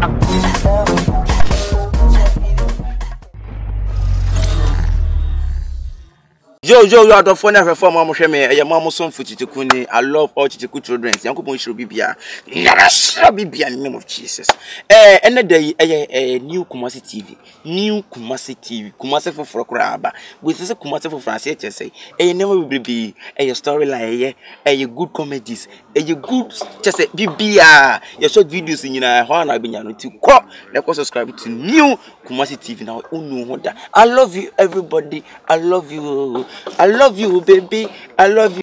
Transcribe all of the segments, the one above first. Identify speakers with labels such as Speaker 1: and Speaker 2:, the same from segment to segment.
Speaker 1: Yo, you are the phone of former Mosheme, a mamma son for Chichikuni. I love all Chichiku children. Uncle Bonshiro Bibia. Never be in the name of Jesus. Another day, a new Kumasi TV. New Kumasi TV. Kumasi for Frokraba. With this Kumasi for France, say, a never will be a storyline, a good comedies, a good just a Bibia. Your short videos in your horn. I've been to call. Let us subscribe to new Kumasi TV now. I love you, everybody. I love you. I love you, baby. I love you.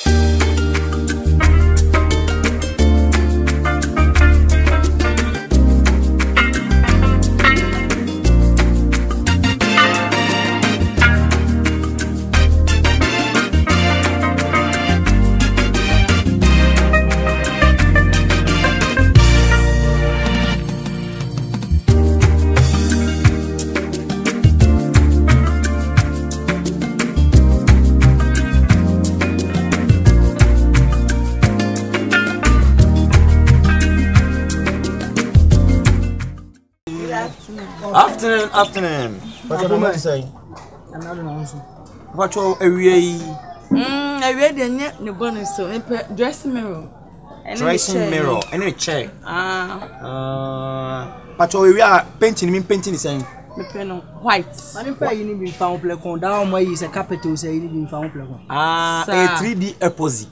Speaker 2: Afternoon. What you want to say? What you away?
Speaker 3: I read the bonus so dressing mirror.
Speaker 2: Dressing mirror. And a chair. But we are painting the same.
Speaker 3: White.
Speaker 4: I didn't pay you need found play on down where is a capital say you need found play on.
Speaker 2: A 3D opposite.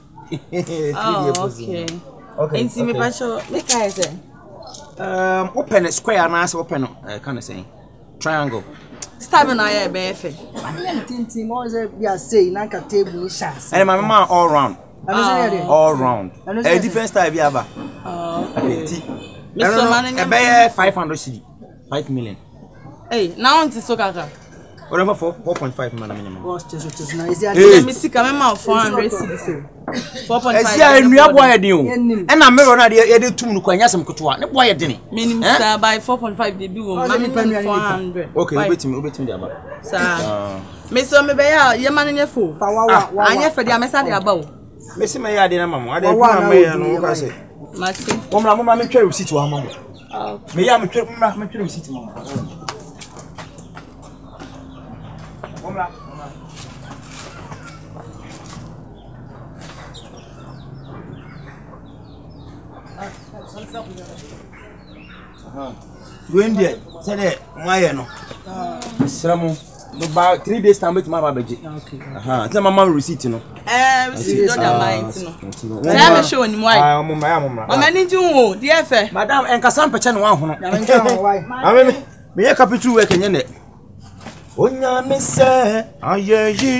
Speaker 2: Okay.
Speaker 3: And see me passion. Make I say.
Speaker 2: Open a square and ask open kind of saying triangle.
Speaker 3: Stab and I BF.
Speaker 4: Team always be a say like a table shots.
Speaker 2: And my mama all round. All round. A different style we have. Okay. Mr. Man, 500 CD. 5 million.
Speaker 3: Hey, now it's so gaga.
Speaker 2: Whatever for 4.5 minimum.
Speaker 3: Let me see, come out 400 CD. 4.5.
Speaker 2: I see a new boy, and I'm not here to Nukwanya some Kutua. No boy, didn't
Speaker 3: meaning by 4.5 they do 400.
Speaker 2: Okay, wait me about.
Speaker 3: Sir, Mr. Mebea, your man in your fool. I never the Amasa about.
Speaker 2: Missy May I didn't, Mamma. I didn't know what I say.
Speaker 3: Maxim,
Speaker 2: Mamma, I'm trying to see to our mother. May I try to see to Mamma? When there, said my no. About 3 days time with my baby. Okay. Tell my mom receipt no.
Speaker 3: Receipt don't mind no. Tell me show him why. I need you, dear fair.
Speaker 2: Madam, and Cassam Pachan one. I mean, me a capital work in it. Onya me say, aye.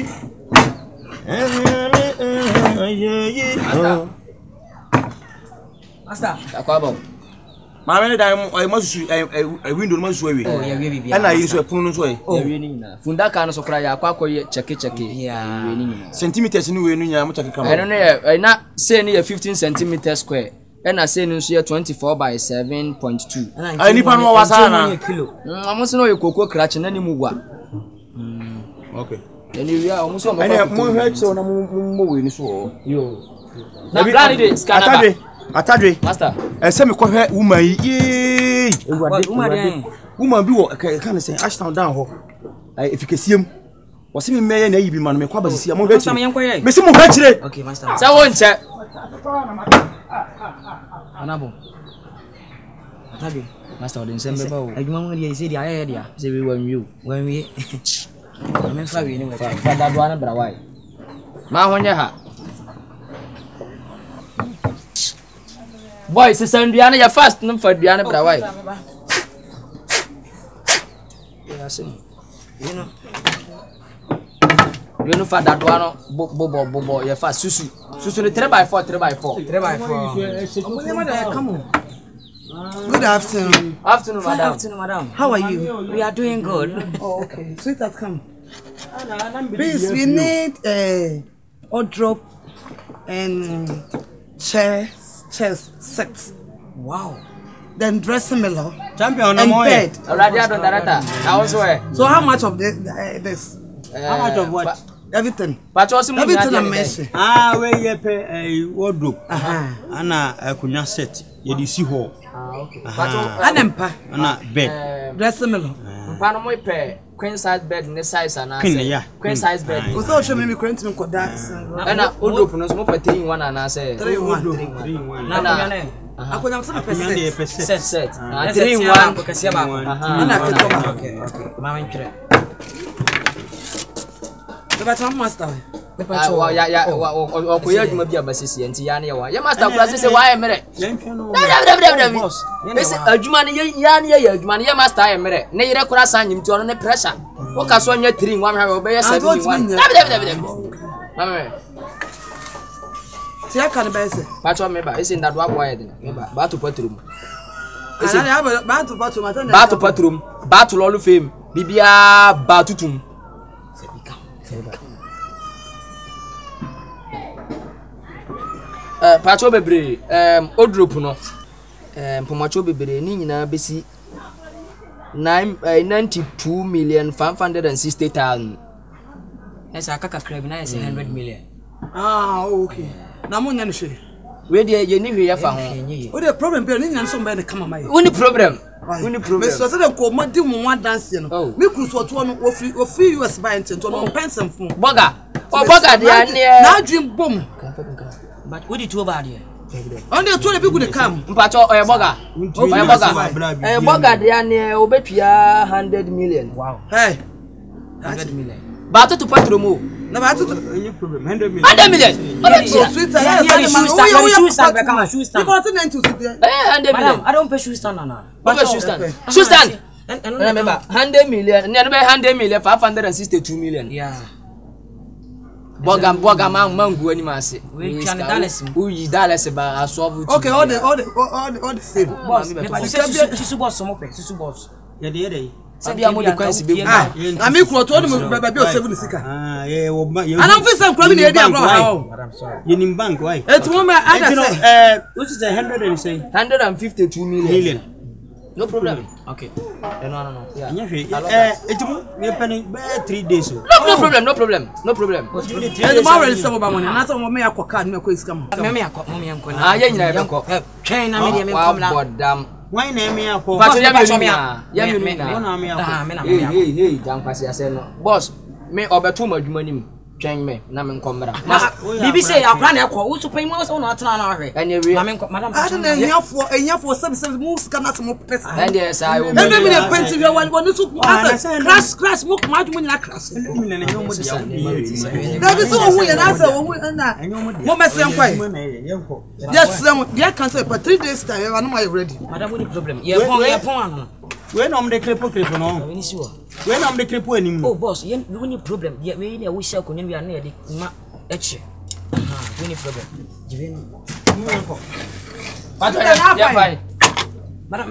Speaker 4: Master,
Speaker 5: Akwabo.
Speaker 2: Mamma, I must a window must way.
Speaker 5: Oh, yeah, we
Speaker 2: and I use a pronounce way.
Speaker 5: Oh, Funda can also cry a quack check. Yeah,
Speaker 2: centimeters in way. I
Speaker 5: don't know. I not say near 15 centimeters square. And I say no, 24 by 7.2.
Speaker 2: I need one was a kilo.
Speaker 5: I must know your cocoa crutch and any move.
Speaker 2: Okay.
Speaker 5: And you are almost on
Speaker 2: more heads on a moving so.
Speaker 5: You. Now, Gladys,
Speaker 2: Atadre,
Speaker 5: Master.
Speaker 2: And some woman, yea, woman, be can say Ashtown down. If you can see him, was him mayor and you be man, make what see among them. Miss him, okay, Master. So one chat.
Speaker 5: Anabo. Master, didn't send me about. I don't know say the idea. Say we were you. When we. I'm in favor anyway. That one, but why? Ma, when you have. Boys, it's Diana, you're fast, no for Diana, but why? Yes, you know, for that one, Bobo, you're fast, Susu, 3x4, 3x4.
Speaker 4: 3x4. Come on. Good afternoon.
Speaker 5: Afternoon, madam.
Speaker 4: How are you?
Speaker 5: We are doing good.
Speaker 4: Oh, okay. Sweetheart, come. Please, we need a wardrobe and chairs set.
Speaker 5: Wow.
Speaker 4: Then dressing mirror.
Speaker 2: Champion
Speaker 4: and bed.
Speaker 5: So
Speaker 4: how much of this?
Speaker 2: How much of what?
Speaker 4: Everything.
Speaker 5: But also
Speaker 4: everything I mentioned.
Speaker 2: Where you pay a wardrobe. And a kunya set. You see how.
Speaker 5: okay.
Speaker 4: Anempa.
Speaker 2: Na bed.
Speaker 4: Dressing me.
Speaker 5: Mpa no mo pay queen size bed ne size ana queen size bed.
Speaker 4: O so show me current me ko dance.
Speaker 5: Na odop no so mo pay 3 in 1 ana say
Speaker 4: 3 in 1.
Speaker 5: Na
Speaker 4: Akonya mse percent.
Speaker 5: Set. 3 in 1 ko kase ba.
Speaker 4: Ana keto ba. Okay.
Speaker 5: Mama ntwere.
Speaker 4: Baba master.
Speaker 5: Ya okoya adwuma bi abasisi enti ya ne ya wa. Ya master kula se wa ya mere. Bese adwuma ne ya ne ya adwuma ne ya master ya mere. Ne yire kura san nyimti ono ne pressure. Wo ka so nya 3 in 1 ha obeye 7 in 1. Mama.
Speaker 4: Tia kan ba ese.
Speaker 5: Pacho me ba ese ndado abo ya de. Me ba to patrum.
Speaker 4: Ese ba to patrum atana.
Speaker 5: Ba to patrum. Ba to lolu fame. Bibia ba tutum. Pacho bebre odrop no pomacho bebre ni nyina besi 92,560,000.
Speaker 6: Esa akaka crab na esa 100 million.
Speaker 4: Okay. Na mo nya no hwe.
Speaker 5: We dey ye ni hwe ya fa ho.
Speaker 4: O dey problem be ni nya nso be na kama mai.
Speaker 5: Uni problem.
Speaker 4: Me so say dem ko mo di mo one dance no. Me kru so to no ofi US buy ntento no pensem fun.
Speaker 5: Boga. O boga dey ane.
Speaker 4: Na dream bomb.
Speaker 6: But what did you about here?
Speaker 4: On the toilet people dey come.
Speaker 5: Mpacho oye boga. Oye boga. Boga dey ane obetua 100 million.
Speaker 6: Wow.
Speaker 4: Hey.
Speaker 6: 100 million.
Speaker 5: Ba to patromo.
Speaker 4: Na ba to
Speaker 2: Any problem 100 million.
Speaker 5: 100 million.
Speaker 4: so sweet.
Speaker 6: Yeah, shoe stand.
Speaker 4: Because 90 to
Speaker 5: 100 million.
Speaker 6: I don't pay shoe stand na.
Speaker 5: What shoe stand? Shoe stand. Remember 100 million. Nyan be 100 million 562 million.
Speaker 6: Yeah.
Speaker 5: Boga mangu ani mase.
Speaker 6: We can dollars.
Speaker 5: Uyi dollars ba asolve.
Speaker 4: Okay, all the same.
Speaker 6: Boss, susu boss mo pe, susu boss.
Speaker 2: Ya de.
Speaker 5: Sabi amodi kwansi be.
Speaker 4: Na me kuro to no baba bi o 7 sika.
Speaker 2: Yeah, wo ba.
Speaker 4: Anam fi sam kuro bi na e dia kuro ha.
Speaker 6: Madam sorry.
Speaker 2: You nim bank why?
Speaker 4: Eti mo me ada say.
Speaker 2: What is 100 and say
Speaker 5: 152 million. No problem.
Speaker 6: Okay.
Speaker 5: No. Yeah.
Speaker 2: Etumu me penny 3 days.
Speaker 5: No problem.
Speaker 4: Eti mo already say mo ba money. Na say mo me akoka na ko iska mo.
Speaker 6: Me yanko na.
Speaker 5: Ah, ye nyina be ko.
Speaker 6: Train na me kom la.
Speaker 5: Bodam.
Speaker 2: Why na me akọ?
Speaker 5: Pacho ya me Hey, dan kwase ase no. Boss, me obeto madwuma nim. Twen me na me nkomra.
Speaker 6: Bibi say akra na ekọ. Wo supai mo so na atena na ahwe.
Speaker 5: Anyway.
Speaker 6: Madam.
Speaker 4: Ada na enyafo 7 moves kana to mo pesa.
Speaker 5: And yes, I will.
Speaker 4: Ebe mi na penti we wani so crash mo ma dwuma ni na crash. Da bi so wo ye na say wo na. Mo mese enkwai. Yes, they can say for 3 days time we no ready.
Speaker 6: Madam, what the problem? Ye pon ano.
Speaker 2: We no me crepo no.
Speaker 6: We ni sure.
Speaker 2: We no me crepo anim.
Speaker 6: Oh boss, we need problem. We need we share konya we are na de ma eche. We need problem. Give me.
Speaker 5: Pacho ya fine.
Speaker 6: Madam,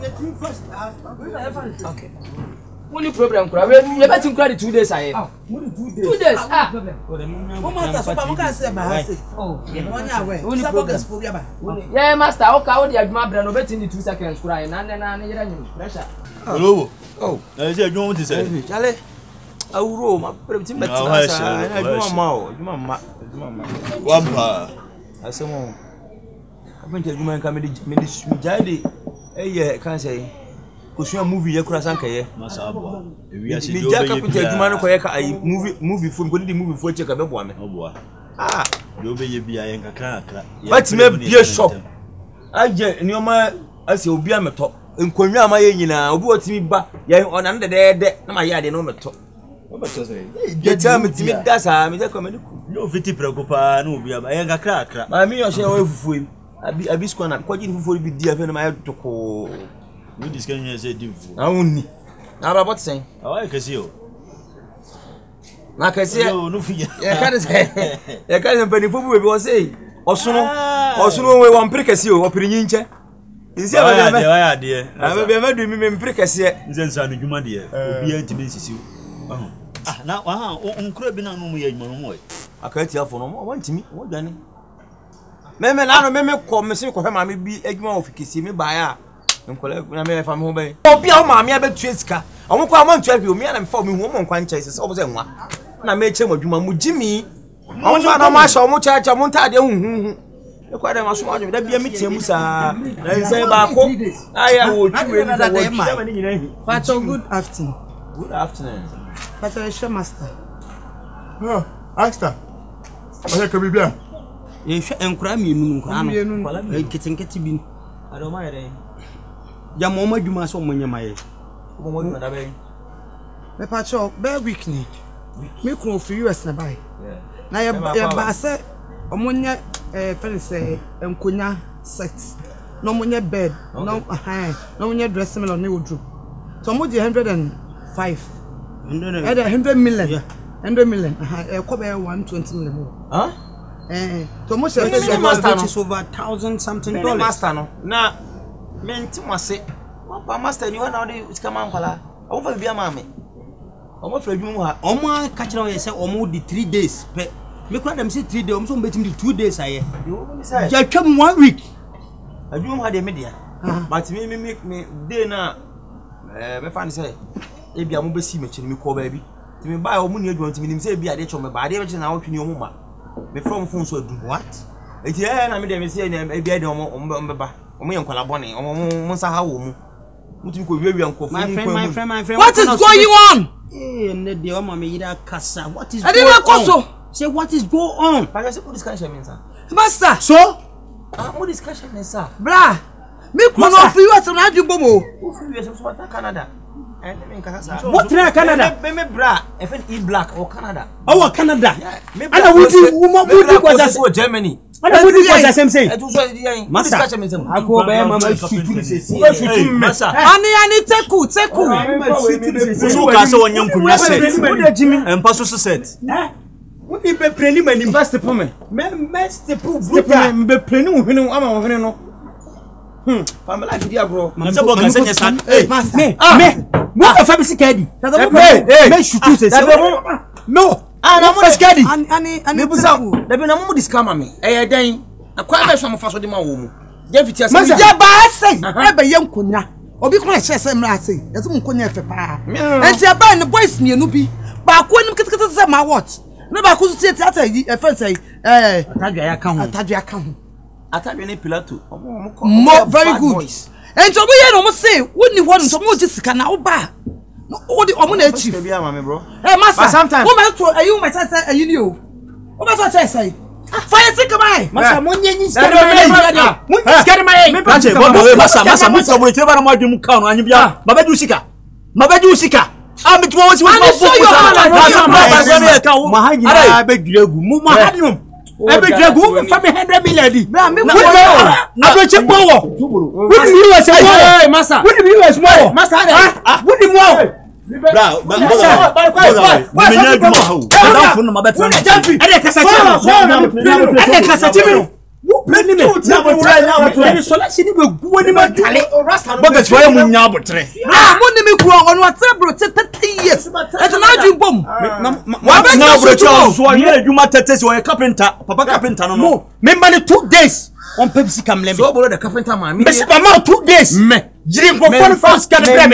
Speaker 5: okay. Only problem kura we betin kura the 2 days aye. 2 days. Ah.
Speaker 4: Mo master so pa mo ka say ba ha say. Oh, wonya we.
Speaker 5: Only problem
Speaker 4: for bia ba.
Speaker 5: Yeah, master, o ka o de adwuma bra no betin the 2 seconds kura na yira nyim pressure.
Speaker 7: Hello. Oh, I say adwuma ti say.
Speaker 2: Chale. Awuro ma prebitim betina sa. Adwuma ma.
Speaker 7: Wampa.
Speaker 2: Asemo. Abante adwuma nka me di sujade. Eye kan say. Kosuya movie ye kura sanka ye
Speaker 7: Masabo. Ewi ase
Speaker 2: mi jaka puta adwuma no koye ka ai movie phone ko di movie phone cheka bebo ame.
Speaker 7: Oboa.
Speaker 2: Ah,
Speaker 7: do be ye bia ye nkakra.
Speaker 2: but me bie shop. Aje nioma ase obi ameto. Nkonwa ama ye nyina, obi otimi ba ye ona ndede na ma ye ade no meto.
Speaker 7: Obeto say.
Speaker 2: Ye tell me timi dasa me take come ku.
Speaker 7: No fiti preocupa no obi aba ye nkakra.
Speaker 2: Ma mi yo se o fufu im. Abi squana ko ji fufu bi di afa na ma ye toko.
Speaker 7: We discuss you say divu.
Speaker 2: Awuni. Na ba bot sen.
Speaker 7: Awai kesi o.
Speaker 2: Na kesi.
Speaker 7: Yo no fi.
Speaker 2: Ye ka de pani fufu be o say. Osuno we wan pere kesi o opirinyi nche. Nsi aba be.
Speaker 7: Why ade?
Speaker 2: Aba be ma du mi pere kesi.
Speaker 7: Nse nsa no dwuma de. Obi antimi nsisi. Na onkura bi na no mu ye dwuma no mo.
Speaker 2: Akati afo no mo wantimi wo dwane. Meme na no meme ko me se ko hwe ma me bi adwuma ofikisi me ba ya. Nkole na me fa me ho be. Obi a ma me abetua sika. Omo kwa ma ntua bi o me na me fa me hu mo nkwa ncha ise se obo se nwa. Na me che madwuma mu jimi. Omo fa na ma sha omo cha mo ntade hu. e kwa dem aso adwo da bia metie mu sa na nse ba ko aya wo tue ni da wo ni nyina hi
Speaker 4: Pacho, good afternoon.
Speaker 2: Good afternoon.
Speaker 4: Pacho, show master.
Speaker 8: Oh, Asta. Oya ka bibia.
Speaker 2: Ye hwe enkura mienu nkura no. Kitinketi bi. Adoma yere. Ya mo madwuma so mo nyama ye. Mo madwuma da be.
Speaker 4: Me Pacho, be week ni. Me kro for US na buy. Na ya ba se omonye friend say enkonya set. No monye bed, no no monye dressing me on wardrobe. So mo 105. 100 million. Yeah. 100 million. Kobe 120 million.
Speaker 2: Huh?
Speaker 4: So much is
Speaker 2: over $1,000 master no. Na menti mwase. Wapa master ni wana odi usikama nkwala. Omo fa bia ma me. Omo fra dwum ha. Omo ka kire o say omo di 3 days. Pe me kwa dem say 3 days, omo so betim di 2 days aye. Ja twam 1 week. Adwum ha de me dia. But me day na me fa ni say e bia mo besi me kire me ko ba bi. Ti me ba omo ni adwum ti me nim say bia de chome ba de be na wotwe ni omo ma. Me from phone so adu what? Eti na me de me say na e bia de omo beba. Omo ye nkwala bone omo nsa ha wo mu. Mutu ko wiawia nkofu. My friend.
Speaker 4: What is going on?
Speaker 2: Ne de omo me yira kasa. What is
Speaker 4: going on? I didn't know.
Speaker 2: Say what is go on? But say what discussion mean sir?
Speaker 4: Master.
Speaker 2: So? What discussion mean sir?
Speaker 4: Bra. Me ko no for you ase na adwumbo mo.
Speaker 2: Who for you so what Canada? What try Canada? Me bra, if it black or Canada. Oh, Canada. Ana wudi kwa Germany. Ana wudi kwa same say. Master. Ako ba mama shutu se. Master.
Speaker 4: Ani teku.
Speaker 7: So ka se wonye nkunya set. Empa so set.
Speaker 2: Wudi be preni mani master for me. Me step bruta. Me be preni uhene ama uhene no. Family video bro.
Speaker 7: Master bo kan senya san.
Speaker 2: Hey, me. What fa bisi kadi? Me shutu se. No. Na mo kadi.
Speaker 4: Ani
Speaker 2: busa. Da bi na mo discount me. Eh dan. Akwa be so mo fa so de ma wo mu. Je fiti ase.
Speaker 4: Ya ba ase. E be ye nkonya. Obi ko ehye se mra ase. Yeso mo nkonya efe pa. Enti aba ne boys mienu bi. Ba ko nim kitikiti se ma watch. Na ba ko so tie theater yi efe say
Speaker 2: atadwa ya ka ho. Atadwa ne Pilato.
Speaker 4: Mo very good. Enti obo ye no mo say woni ho no so mo ji sika na wo ba. No odi omo na achieve.
Speaker 2: Bro.
Speaker 4: Master. Sometimes wo ma to ayu ma say ayu ni o. Wo ba so say fire sika mai.
Speaker 2: Master mo nyenyi sika mai. Mo sika mai.
Speaker 7: Master mo so bo tire ba na mo adwum ka no anyi bia. Mabaju sika. Ami to wo si wo
Speaker 2: ma ha nyina be dwegu. Mo ma ha nyum. Ebe dwegu fa me 100 million di. Na do che bowo. Wudi mi wa se bowo. Master. Wudi mi wa se bowo. Master. Wudi mo.
Speaker 7: Bra, me nya dwuma ha o. Da fun no mabeta.
Speaker 2: Ade kasa chimi. Wo plani me. Na botre na botre. Ni sola si ni be guo ni matale.
Speaker 7: Boga so ya mu nya botre.
Speaker 4: Mo ni me kuo ono atebro 30 years. Eto na adwum bom.
Speaker 7: Wa be na botre so ya adwuma 30 so ya carpenter. Papa carpenter no.
Speaker 2: Me man 2 days. On Pepsi kam lembe. So bolo the carpenter man. Me si ma 2 days. Me. Jiri ko phone first can me.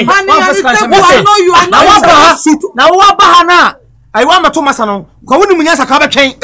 Speaker 2: Na wa ba ha na. I want my Thomas no. Kwa woni munya saka ba twen.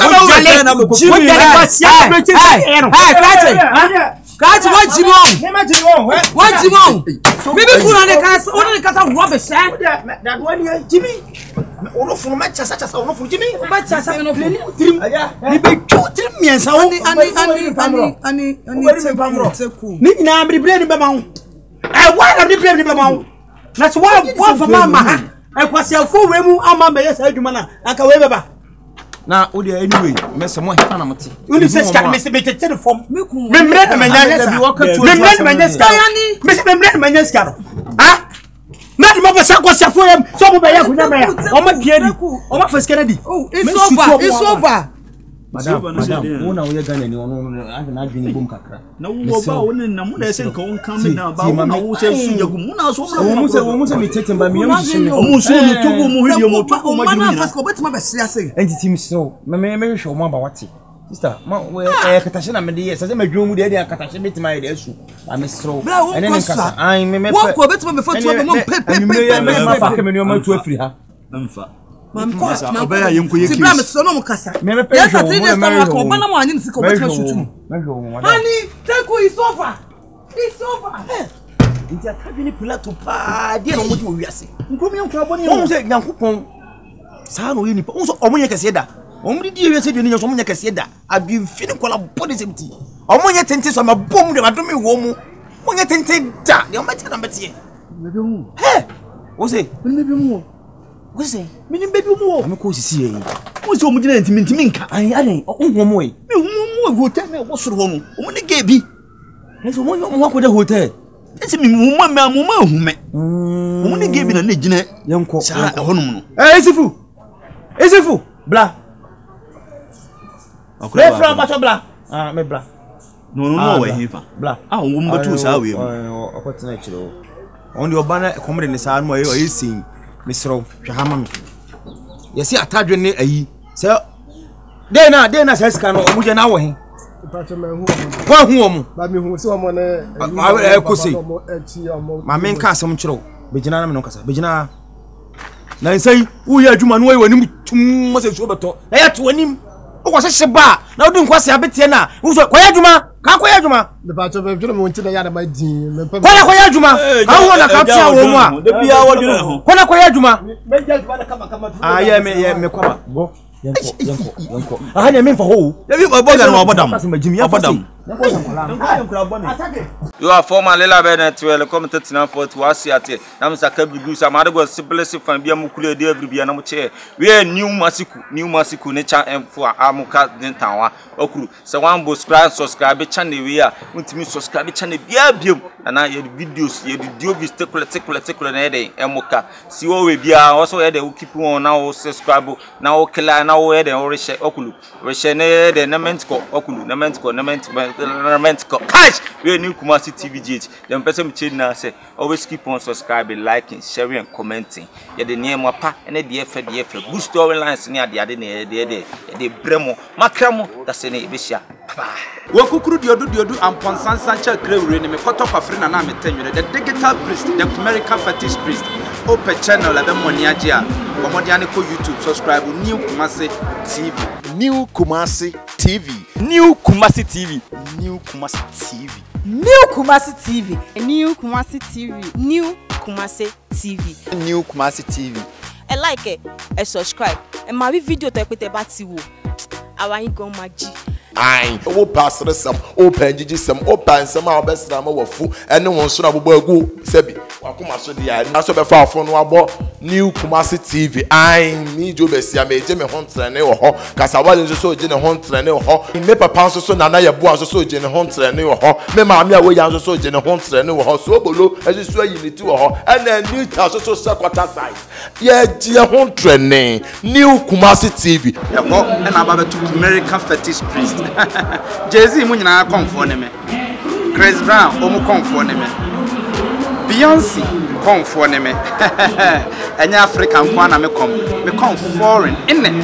Speaker 4: Kachi what Jimon? What Jimon? Maybe kuna ne kasa, ona ne kasa rubbish eh.
Speaker 2: That one Jimmy. Ono funu ma chasa ono funu Jimmy.
Speaker 4: Ba chasa no funu.
Speaker 2: Ni be trim miensa
Speaker 4: ani teku.
Speaker 2: Ni nyina bribre ni be ma ho. Why na bribre ni be ma ho? Na so wa fa mama ha. Kwasiafo we mu ama me yesa adwuma na aka we beba na o dey anyway me se mo hefa na mate uni se ska me se be tete form me mre na manya ska me se mre na manya ska ha na di mo be sa kwasiafo yam so mo be ya kunya me ya o ma die di o ma faskere di
Speaker 4: it's over
Speaker 2: madam una we Ghana ni ono na adwini bom kakra
Speaker 7: na wo ba woni na mu na se nka won kan me na ba na wo se sunjagu mu na so
Speaker 2: wo mu se me tete ba me yam shime
Speaker 7: o mu so mu tugu mu video mu tugu ma
Speaker 4: dwini na fasko betima be sia se
Speaker 2: entity me so me hwe mo ba wate sister ma we katashe na me de yes se me dwo mu de de katashe betima de asu ba me sro ene ne kasa ai me
Speaker 4: wo ko betima be fo tuo be mo pepe
Speaker 2: ma fa ke me no ma tu afiri ha
Speaker 7: mfa
Speaker 4: Mam ko.
Speaker 2: Obeya yenko ye.
Speaker 4: Ti bra me so no mukasa. Yes, I think this time ko bana mo anyi nsiko betima shutu. Honey, take is over. It's over.
Speaker 2: Nti akadwe ni Pilato pa de no mo di wiase. Nkomi yankra boni. Won se Nyankopon saa no ye nipa. Won so omonye kese da. Omri di wiase de ni omonye kese da. Abi mfini kola body semti. Omonye tente so ma bom de adome wo mu. Omonye tente da. De omati na mbeti. Bebe mu. He. Wo se, bebe mu. Wo se, mini bebe mu. Am ko sisi yi. Wo se omugina ntimi nka. Ai ade, ohwo mu yi. Me ohwo mu hotel na wo soro ho no. Omuni ge bi. Eso mo mo ko de hotel. Ese mi mo ma hume. Omuni ge bi na na gina. Yenko. Sa honum no. Esifu. Bla. Me fra ba to bla. Ah, me bla.
Speaker 7: No we hifa.
Speaker 2: Bla.
Speaker 7: Ah, wo mbatu sa we.
Speaker 2: Okotena chiro. Onde obana komre ne sa no ayi sin. Misro hwahama me. Yesi atadwe ne ayi. Se de na sa sika no omuje na wo he.
Speaker 8: Pacho me hu.
Speaker 2: Wa hu omo.
Speaker 8: Ba mi hu se omo ne.
Speaker 2: Kosi. Ma men ka asem chiro. Begina na me no kasa. Begina. Na nsai wo ye adwuma no wayi wanim tum mo se so beto. Na ya to wanim. O ko hye ba. Na odi nkwase abetie na. Wo so koya adwuma. Ka koya adwuma.
Speaker 8: De pacho me dwuma mo ntina ya da ma din. Me pa.
Speaker 2: Koya adwuma. Ha wo na ka tia wo mu a.
Speaker 7: De bia wo dwuma ho.
Speaker 2: Koya adwuma.
Speaker 8: Me je ba kama.
Speaker 2: Ah ye me kwaba. Go. Yanko. Ah ne me fa ho.
Speaker 7: De bi boga no abodam.
Speaker 2: Abodam.
Speaker 9: You are former Lela Bennett, welcome to Tina for to us at it. I'm Sakabi Goose. I'm out of simplest fan, be a mukule, dear, be a chair. We are new Masiku, nature and for Amuka Dentawa, Okru. So one will subscribe channel. We are with me subscribe channel, be a beam, and I had videos, you do this particular and Moka. See what we be also had a keep on now subscribe now, Killa now, and Orisha Okulu, Rishane, the Namentko, Okulu, Namentko. Cash! We are new Kumasi TVGH. The person change say always keep on subscribing, liking, sharing, and commenting. Yeah, the name of pa and the DF boost storylines near the other the Bremo, Makramo, that's an Ebisha.
Speaker 10: Wakukuru diodu and Ponsan Sancha Grey me photo of Frina Name tenure, the digital priest, the American fetish priest. Open channel at the Moniagia, Omodianico YouTube, subscribe New Kumasi TV.
Speaker 11: New Kumasi TV.
Speaker 10: New Kumasi TV.
Speaker 11: New Kumasi TV.
Speaker 3: New Kumasi TV. New Kumasi TV. New Kumasi TV.
Speaker 11: New Kumasi TV.
Speaker 3: I like it. I subscribe. And my video to equate about you. I want you go magic.
Speaker 11: Aye, o pastor some, o penjiji some, o pan some our best drama wafu, and no one soon abu go sebi. Wakuma so dia, na so be fa fo no abo New Kumasi TV. Aye, me jo be sia me je me hontre ne wo ho. Kasa wale so je ne hontre ne wo ho. Me papa so na ya bu so je ne hontre ne wo ho. Me ma me a we ya so je ne hontre ne wo ho. So bolo e so unity wo ho. And then new house so quarter size. Ye je hontre ne New Kumasi TV.
Speaker 10: Ya ko na aba to American fetish priest. Jay-Z mu nyina konfo ne me. Chris Brown o mu konfo ne me. Beyonce konfo ne me. Enya African kwa na me kom foreign.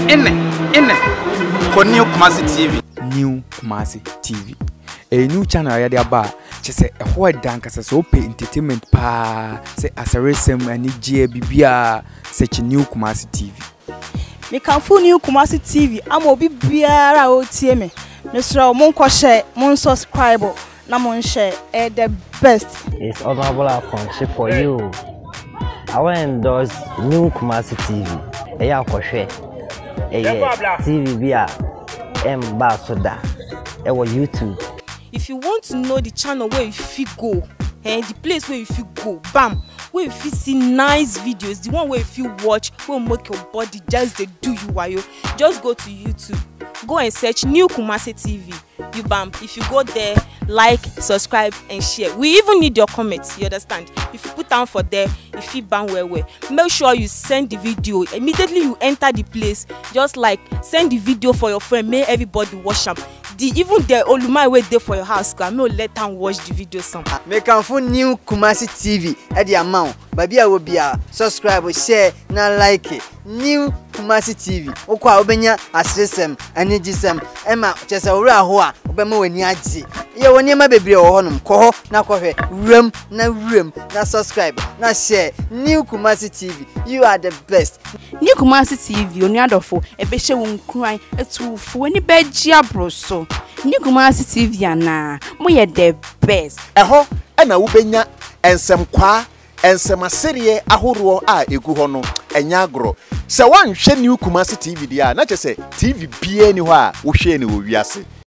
Speaker 10: Inne. Ko New Kumasi TV.
Speaker 12: New Kumasi TV. A new channel ya dia ba. Che se e ho dan kasa so pay entertainment pa. Se asaresem ani gie bibia se New Kumasi TV.
Speaker 3: Me kan fu New Kumasi TV. Ama obi biara o tie me. Mr. Monko share, mon subscribe, na mon share, the best.
Speaker 13: It's honorable accomplishment for you. I want to endorse New Kumasi TV. Eya koshwe. TV bia ambassador. Ewa YouTube.
Speaker 3: If you want to know the channel where you fit go, and the place where you fit go, bam, where you fit see nice videos, the one where you fit watch, will make your body just they do you while you just go to YouTube. Go and search New Kumasi TV. You bam. If you go there, like, subscribe, and share. We even need your comments. You understand? If you put down for there, if you bam where, make sure you send the video immediately. You enter the place. Just like send the video for your friend. May everybody watch them. Even the Olumai way there for your house. May let them watch the video somehow.
Speaker 14: Make a phone New Kumasi TV at the amount. Baby, I will be a subscribe, share, na like it. New Kumasi TV. Okwa obenya asresem, anijisem, Emma, chesa ura hoa. bema wani agye ye woni ma bebre wo honom kɔ hɔ na kɔhwɛ wram na subscribe na share New Kumasi TV. You are the best.
Speaker 15: New Kumasi TV onu adofo ebehye wo nkran etufo ani begye abroso. New Kumasi TV ana mo ye the best.
Speaker 16: Ɛhɔ ɛna wo benya ensem kwa ensem aseriye ahoroɔ a egu hɔ no enya agro. Sɛ wanhwɛ New Kumasi TV dia na kyɛ sɛ TV bie ni hɔ a wo hwɛ ni wo wiase.